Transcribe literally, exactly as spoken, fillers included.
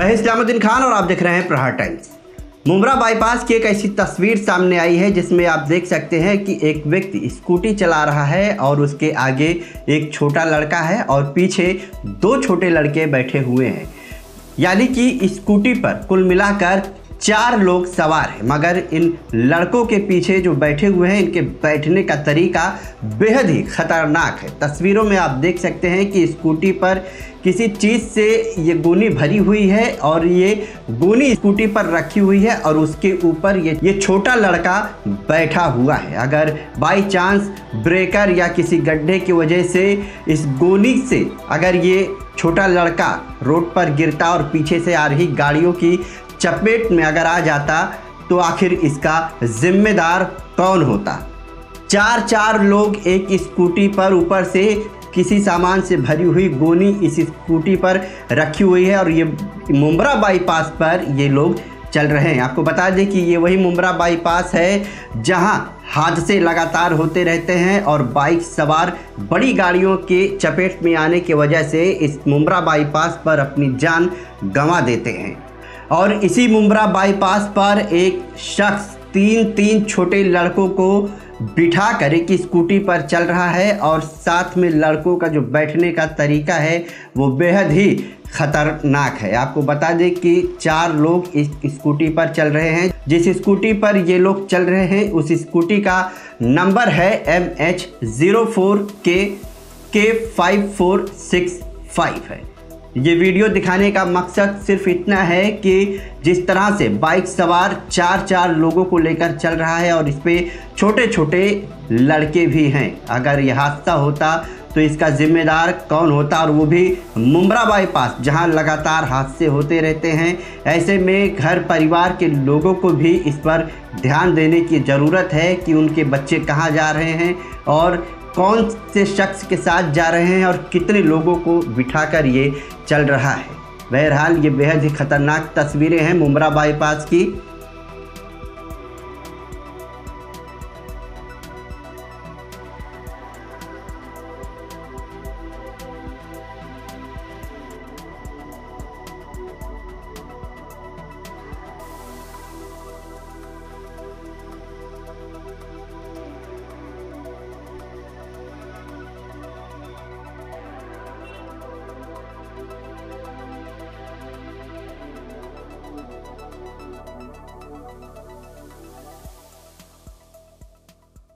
मैं इस्लामुद्दीन खान और आप देख रहे हैं प्रहार टाइम्स। मुंब्रा बाईपास की एक ऐसी तस्वीर सामने आई है जिसमें आप देख सकते हैं कि एक व्यक्ति स्कूटी चला रहा है और उसके आगे एक छोटा लड़का है और पीछे दो छोटे लड़के बैठे हुए हैं। यानी कि स्कूटी पर कुल मिलाकर चार लोग सवार हैं, मगर इन लड़कों के पीछे जो बैठे हुए हैं इनके बैठने का तरीका बेहद ही खतरनाक है। तस्वीरों में आप देख सकते हैं कि स्कूटी पर किसी चीज़ से ये गोनी भरी हुई है और ये गोनी स्कूटी पर रखी हुई है और उसके ऊपर ये ये छोटा लड़का बैठा हुआ है। अगर बाई चांस ब्रेकर या किसी गड्ढे की वजह से इस गोनी से अगर ये छोटा लड़का रोड पर गिरता और पीछे से आ रही गाड़ियों की चपेट में अगर आ जाता तो आखिर इसका जिम्मेदार कौन होता। चार चार लोग एक स्कूटी पर ऊपर से किसी सामान से भरी हुई गोनी इस स्कूटी पर रखी हुई है और ये मुंब्रा बाईपास पर ये लोग चल रहे हैं। आपको बता दें कि ये वही मुंब्रा बाईपास है जहां हादसे लगातार होते रहते हैं और बाइक सवार बड़ी गाड़ियों के चपेट में आने की वजह से इस मुंब्रा बाईपास पर अपनी जान गंवा देते हैं। और इसी मुंब्रा बाईपास पर एक शख्स तीन तीन छोटे लड़कों को बिठा कर एक स्कूटी पर चल रहा है और साथ में लड़कों का जो बैठने का तरीका है वो बेहद ही खतरनाक है। आपको बता दें कि चार लोग इस स्कूटी पर चल रहे हैं। जिस स्कूटी पर ये लोग चल रहे हैं उस स्कूटी का नंबर है एम एच ज़ीरो फोर के के फाइव फोर सिक्स फाइव है। ये वीडियो दिखाने का मकसद सिर्फ इतना है कि जिस तरह से बाइक सवार चार चार लोगों को लेकर चल रहा है और इस पे छोटे छोटे लड़के भी हैं, अगर यह हादसा होता तो इसका जिम्मेदार कौन होता, और वो भी मुंब्रा बाईपास जहां लगातार हादसे होते रहते हैं। ऐसे में घर परिवार के लोगों को भी इस पर ध्यान देने की ज़रूरत है कि उनके बच्चे कहाँ जा रहे हैं और कौन से शख्स के साथ जा रहे हैं और कितने लोगों को बिठाकर ये चल रहा है। बहरहाल ये बेहद ही खतरनाक तस्वीरें हैं मुंब्रा बाईपास की।